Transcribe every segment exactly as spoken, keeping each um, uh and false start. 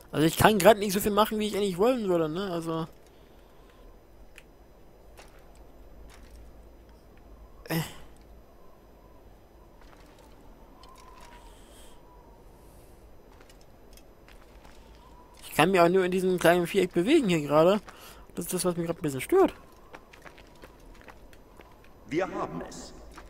Also ich kann gerade nicht so viel machen, wie ich eigentlich wollen würde, ne? Also. Äh. Ich kann mich auch nur in diesem kleinen Viereck bewegen hier gerade. Das ist das, was mich gerade ein bisschen stört. Wir haben es.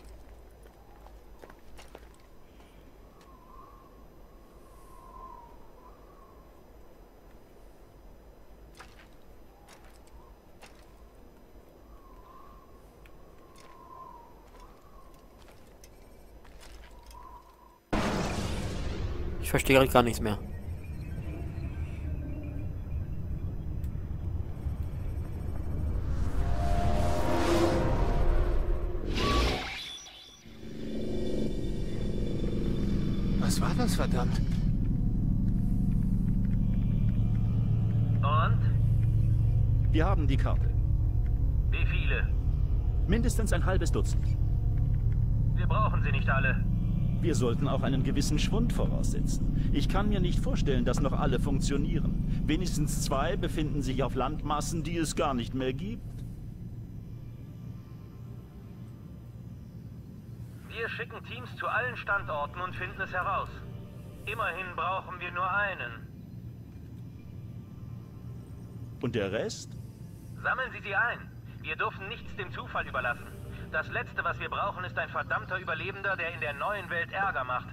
Ich verstehe gerade gar nichts mehr. Was war das, verdammt? Und? Wir haben die Karte. Wie viele? Mindestens ein halbes Dutzend. Wir brauchen sie nicht alle. Wir sollten auch einen gewissen Schwund voraussetzen. Ich kann mir nicht vorstellen, dass noch alle funktionieren. Wenigstens zwei befinden sich auf Landmassen, die es gar nicht mehr gibt. Wir schicken Teams zu allen Standorten und finden es heraus. Immerhin brauchen wir nur einen. Und der Rest? Sammeln Sie sie ein. Wir dürfen nichts dem Zufall überlassen. Das Letzte, was wir brauchen, ist ein verdammter Überlebender, der in der neuen Welt Ärger macht.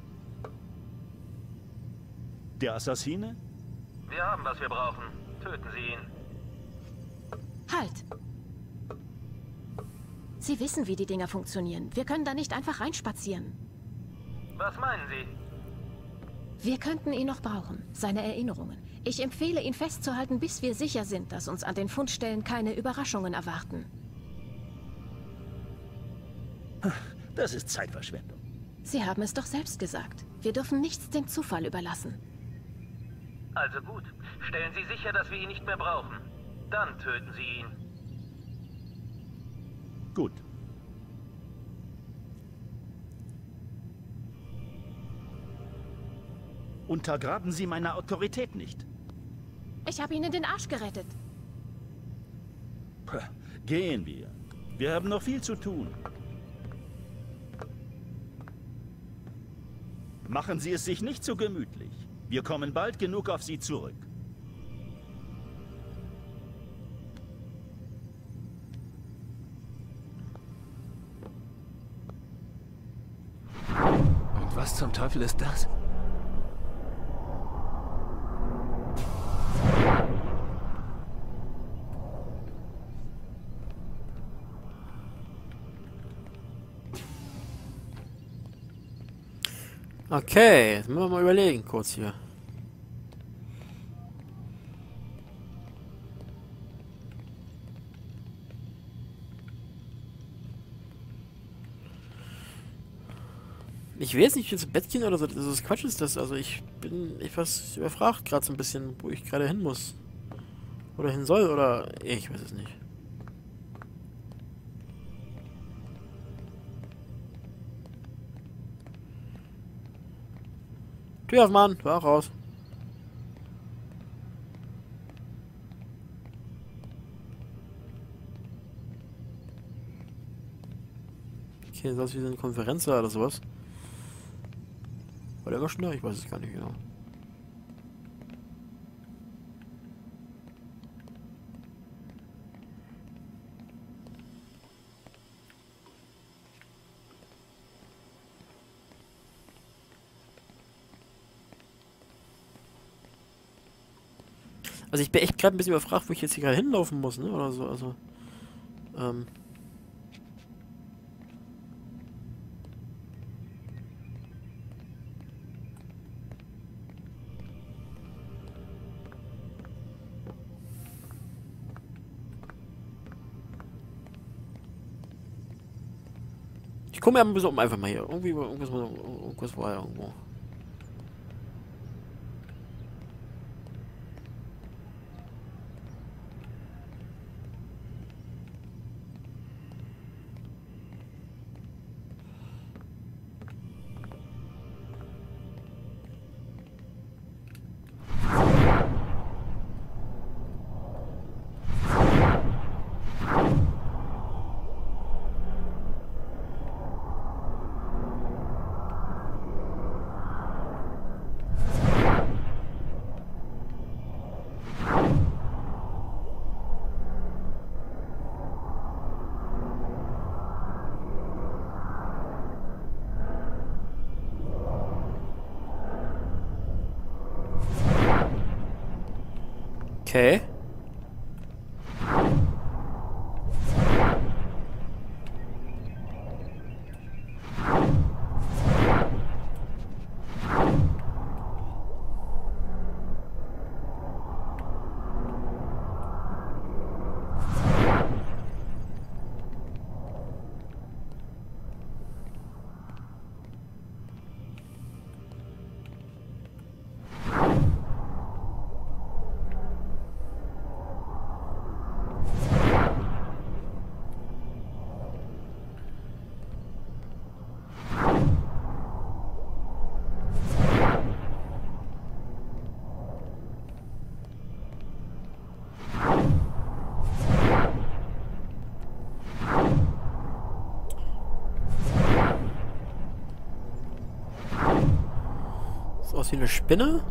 Der Assassine? Wir haben, was wir brauchen. Töten Sie ihn. Halt! Sie wissen, wie die Dinger funktionieren. Wir können da nicht einfach reinspazieren. Was meinen Sie? Wir könnten ihn noch brauchen, seine Erinnerungen. Ich empfehle, ihn festzuhalten, bis wir sicher sind, dass uns an den Fundstellen keine Überraschungen erwarten. Das ist Zeitverschwendung. Sie haben es doch selbst gesagt. Wir dürfen nichts dem Zufall überlassen. Also gut. Stellen Sie sicher, dass wir ihn nicht mehr brauchen. Dann töten Sie ihn. Gut. Untergraben Sie meine Autorität nicht. Ich habe Ihnen den Arsch gerettet. Puh, gehen wir. Wir haben noch viel zu tun. Machen Sie es sich nicht so gemütlich. Wir kommen bald genug auf Sie zurück. Und was zum Teufel ist das? Okay, jetzt müssen wir mal überlegen, kurz hier. Ich will jetzt nicht ins Bett gehen oder so, das ist Quatsch ist das. Also ich bin etwas überfragt gerade so ein bisschen, wo ich gerade hin muss. Oder hin soll, oder ich weiß es nicht. Tür auf, Mann, war auch raus. Okay, das ist aus wie so eine Konferenz oder sowas. War der immer schon da? Ich weiß es gar nicht genau. Also ich bin echt gerade ein bisschen überfragt, wo ich jetzt hier gerade hinlaufen muss, ne? Oder so, also. Ähm. Ich komme ja ein bisschen um einfach mal hier. Irgendwie irgendwas, irgendwas war ja irgendwo. Okay. Sieht aus wie eine Spinne.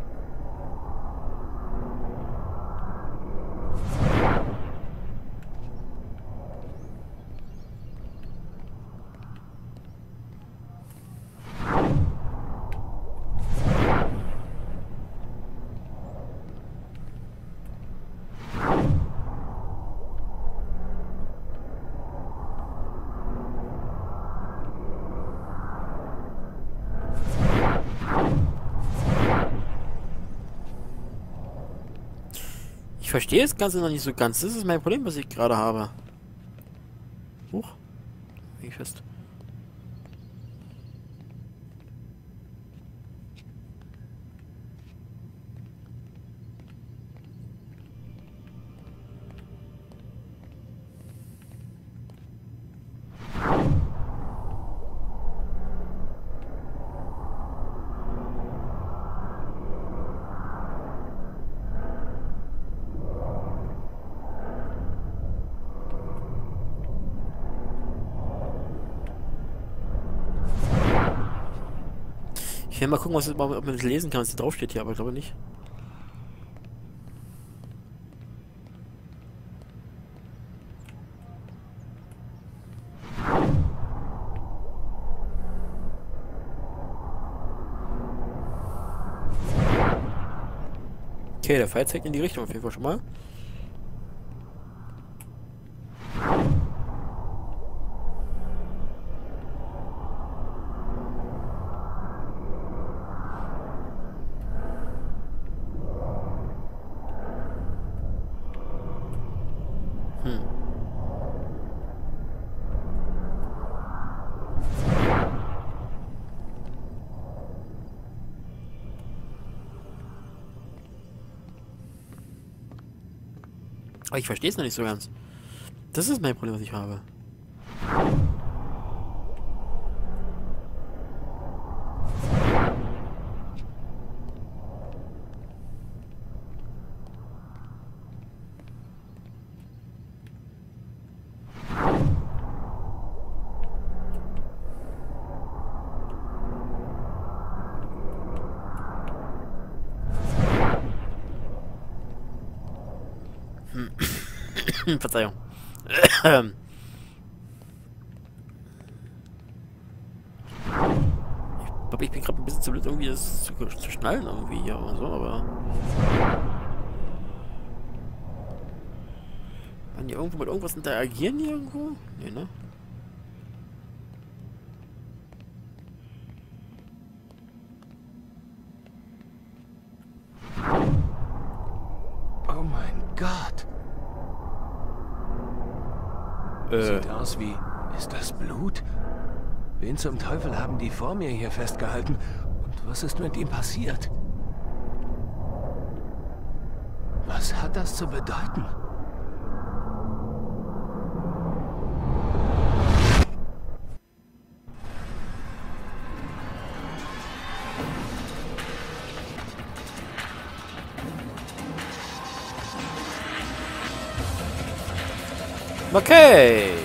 Ich verstehe das Ganze noch nicht so ganz. Das ist mein Problem, was ich gerade habe. Huch. Bin ich fest. Ich will mal gucken, was, ob man das lesen kann, was da drauf steht hier, aber ich glaube nicht. Okay, der Pfeil zeigt in die Richtung auf jeden Fall schon mal. Hm. Aber ich verstehe es noch nicht so ganz. Das ist mein Problem, was ich habe. Verzeihung. Ich glaube, ich bin gerade ein bisschen zu blöd, irgendwie das zu, zu schnallen irgendwie hier oder so, aber... Kann die irgendwo mit irgendwas interagieren hier irgendwo? Nee, ne? Oh mein Gott. Äh. Sieht aus wie... Ist das Blut? Wen zum Teufel haben die vor mir hier festgehalten? Und was ist mit ihm passiert? Was hat das zu bedeuten? Okay.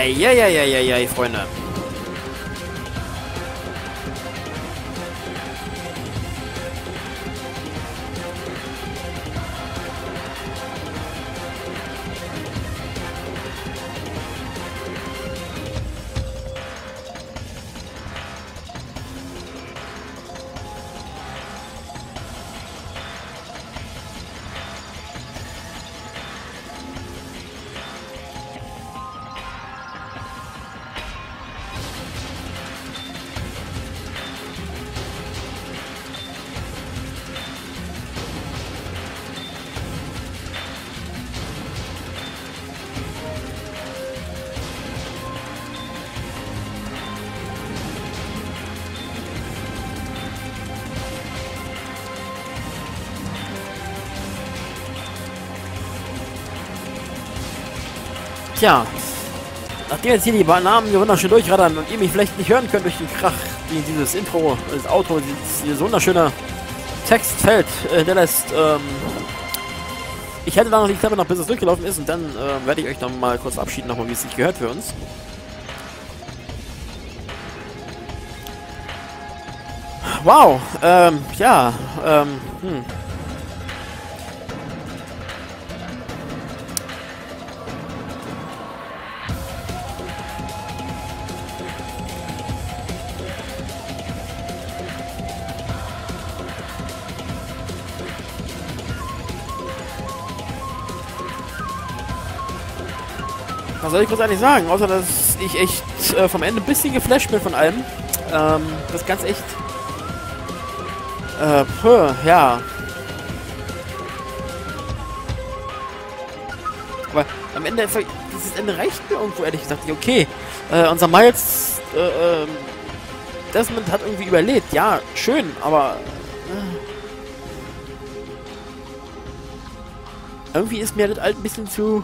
Eieieiei, Freunde. Tja. Nachdem jetzt hier die Namen wunderschön durchraddern und ihr mich vielleicht nicht hören könnt durch den Krach, die dieses Intro, das Outro, dieses, dieses wunderschöne Textfeld äh, hinterlässt, ähm, ich hätte da noch die Klappe noch, bis es durchgelaufen ist, und dann äh, werde ich euch noch mal kurz verabschieden, nochmal, wie es sich gehört für uns. Wow, ähm, ja, ähm, hm. Was soll ich großartig sagen? Außer, dass ich echt äh, vom Ende ein bisschen geflasht bin von allem. Ähm, das Ganze echt... Äh, puh, ja. Aber am Ende, dieses Ende reicht mir irgendwo, ehrlich gesagt. Okay, äh, unser Miles, äh, äh, Desmond hat irgendwie überlebt. Ja, schön, aber... Äh, irgendwie ist mir das halt ein bisschen zu...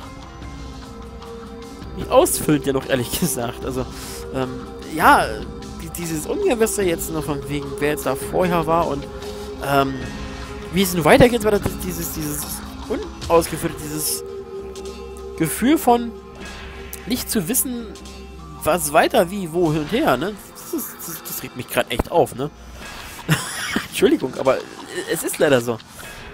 nicht ausfüllend, ja doch, ehrlich gesagt. Also, ähm, ja, die, dieses Ungewisse jetzt nur von wegen, wer jetzt da vorher war und, ähm, wie es nun weitergeht, war das dieses, dieses unausgefüllte, dieses Gefühl von nicht zu wissen, was weiter, wie, wo, hin und her, ne? Das, ist, das, das regt mich gerade echt auf, ne? Entschuldigung, aber es ist leider so.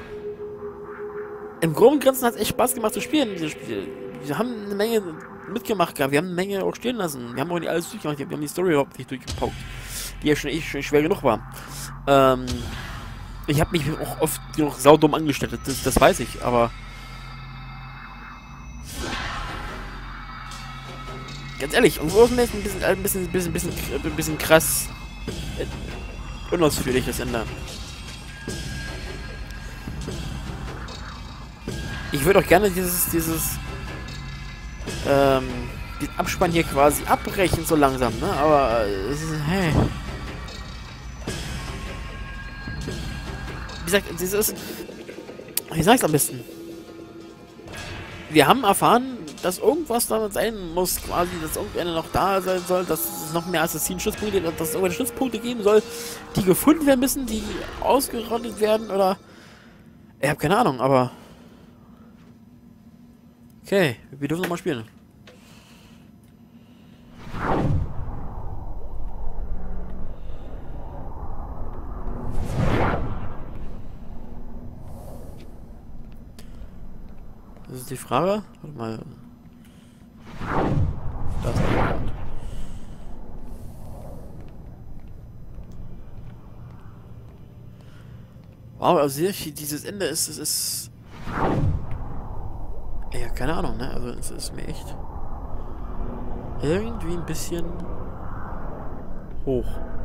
Im Groben und Ganzen hat es echt Spaß gemacht zu spielen, dieses Spiel. Wir haben eine Menge mitgemacht gehabt, wir haben eine Menge auch stehen lassen. Wir haben auch nicht alles durchgemacht, wir haben die Story überhaupt nicht durchgepaukt. Die ja schon echt schon schwer genug war. Ähm, ich habe mich auch oft genug saudumm angestellt, das, das weiß ich, aber... Ganz ehrlich, irgendwo ist mir jetzt ein bisschen, ein bisschen, ein bisschen, ein bisschen, ein bisschen krass äh, unausführlich das Ende. Ich würde auch gerne dieses, dieses, ähm, den Abspann hier quasi abbrechen, so langsam, ne? Aber, äh, hey. Wie gesagt, dieses, wie sag ich's am besten? Wir haben erfahren, dass irgendwas damit sein muss, quasi, dass irgendeiner noch da sein soll, dass es noch mehr Assassinen-Stützpunkte gibt, dass es irgendwelche Stützpunkte geben soll, die gefunden werden müssen, die ausgerottet werden, oder... Ich habe keine Ahnung, aber... Okay, wir dürfen nochmal spielen. Das ist die Frage. Warte mal. Das ist der Ort. Wow, also hier, dieses Ende ist, es ist... Ja, keine Ahnung, ne? Also es ist mir echt irgendwie ein bisschen hoch.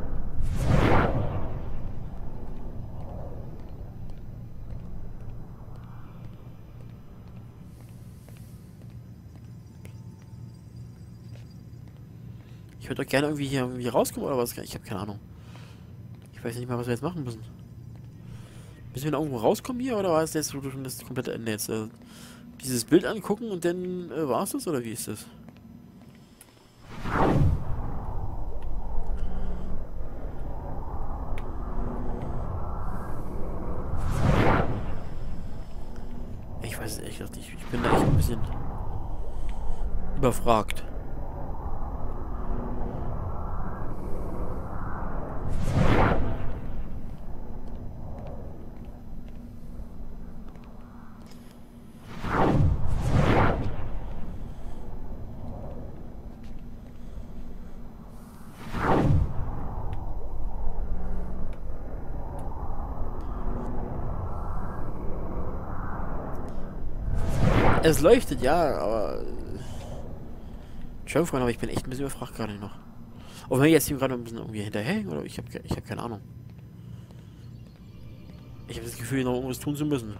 Ich würde doch gerne irgendwie hier irgendwie rauskommen oder was? Ich habe keine Ahnung. Ich weiß nicht mal, was wir jetzt machen müssen. Müssen wir da irgendwo rauskommen hier oder war es jetzt schon das komplette Ende jetzt? Äh, dieses Bild angucken und dann äh, war es das oder wie ist das? Ich weiß es ehrlich gesagt nicht. Ich bin da echt ein bisschen überfragt. Es leuchtet, ja, aber... Entschuldigung, Freunde, aber ich bin echt ein bisschen überfragt gerade noch. Ob wir jetzt hier gerade ein bisschen irgendwie hinterherhängen, oder ich habe ich hab keine Ahnung. Ich habe das Gefühl, noch irgendwas tun zu müssen.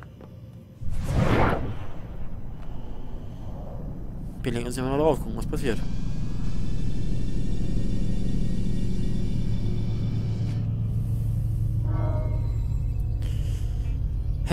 Wir legen uns ja mal drauf, gucken, was passiert.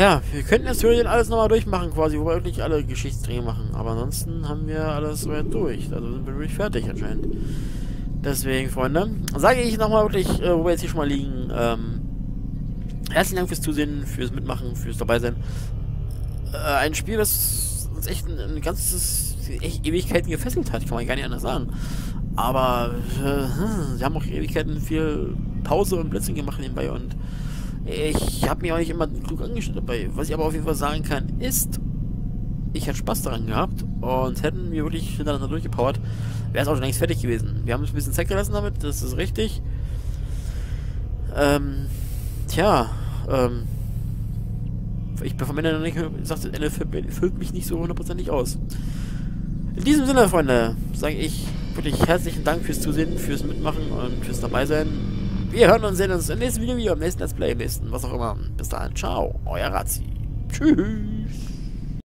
Ja, wir könnten jetzt theoretisch alles nochmal durchmachen, quasi, wo wir wirklich alle Geschichtsdränge machen. Aber ansonsten haben wir alles soweit durch. Also sind wir wirklich fertig anscheinend. Deswegen, Freunde, sage ich nochmal wirklich, äh, wo wir jetzt hier schon mal liegen, ähm, herzlichen Dank fürs Zusehen, fürs Mitmachen, fürs Dabeisein. Äh, ein Spiel, das uns echt ein, ein ganzes, echt Ewigkeiten gefesselt hat, kann man gar nicht anders sagen. Aber, äh, sie haben auch Ewigkeiten viel Pause und Blitzen gemacht nebenbei und ich habe mich auch nicht immer klug angestellt dabei. Was ich aber auf jeden Fall sagen kann, ist, ich hätte Spaß daran gehabt und hätten wir wirklich hintereinander durchgepowert, wäre es auch schon längst fertig gewesen. Wir haben uns ein bisschen Zeit gelassen damit, das ist richtig. Ähm, tja, ähm, ich bin vom Ende noch nicht, ich sagte, das Ende füllt, füllt mich nicht so hundertprozentig aus. In diesem Sinne, Freunde, sage ich wirklich herzlichen Dank fürs Zusehen, fürs Mitmachen und fürs Dabeisein. Wir hören und sehen uns im nächsten Video, im nächsten Let's Play, im nächsten, was auch immer. Bis dahin, ciao, euer Razi. Tschüss.